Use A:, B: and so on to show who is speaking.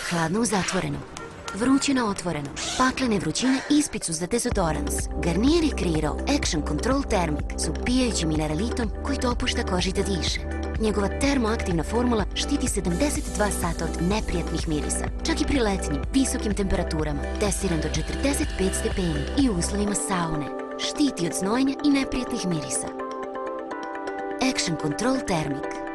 A: Hladno u zatvoreno, vruće na otvoreno, paklene vrućine ispicu za dezodorans. Garnier je kreirao Action Control Thermic s upijajućim mineralitom koji dopušta koži da diše. Njegova termoaktivna formula štiti 72 sata od neprijatnih mirisa, čak i pri letnjim, visokim temperaturama, testiran do 45 stepeni i u uslovima saune. Štiti od znojenja i neprijatnih mirisa. Action Control Thermic.